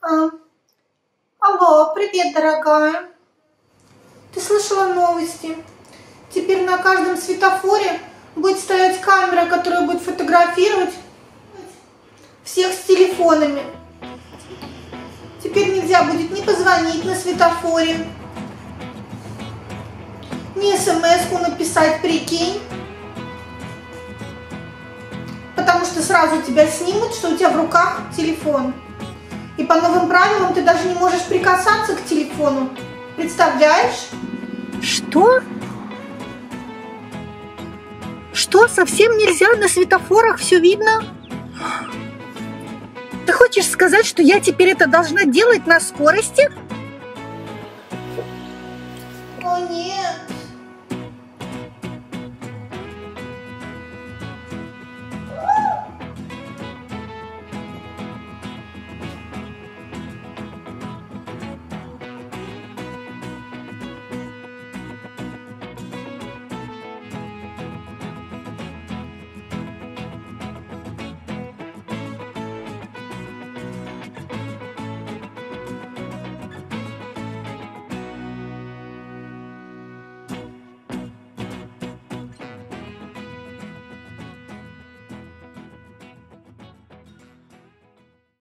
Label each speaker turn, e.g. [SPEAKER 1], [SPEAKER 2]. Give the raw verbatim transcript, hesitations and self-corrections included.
[SPEAKER 1] А, алло, привет, дорогая. Ты слышала новости? Теперь на каждом светофоре будет стоять камера, которая будет фотографировать всех с телефонами. Теперь нельзя будет ни позвонить на светофоре, ни смс-ку написать, прикинь. Потому что сразу тебя снимут, что у тебя в руках телефон. И по новым правилам ты даже не можешь прикасаться к телефону. Представляешь?
[SPEAKER 2] Что? Что, совсем нельзя? На светофорах все видно? Ты хочешь сказать, что я теперь это должна делать на скорости?
[SPEAKER 1] О нет.